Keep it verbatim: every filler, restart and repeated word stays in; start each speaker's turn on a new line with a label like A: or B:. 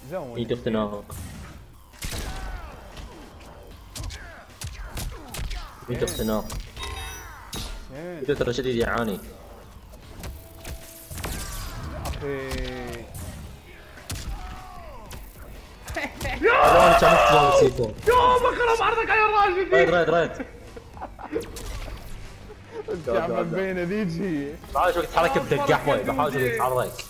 A: زون
B: يجي اختناق يجي اختناق يجي ترى شديد يعاني
A: اخي.
B: يا كان يطلع سيكو
C: يا بكره بعرضك يا راجل.
B: رايد رايد رايد
A: يا عم بين ذيجي
B: بحاول اشوفك تتحرك بدقة حوي بحاول اشوفك تتحرك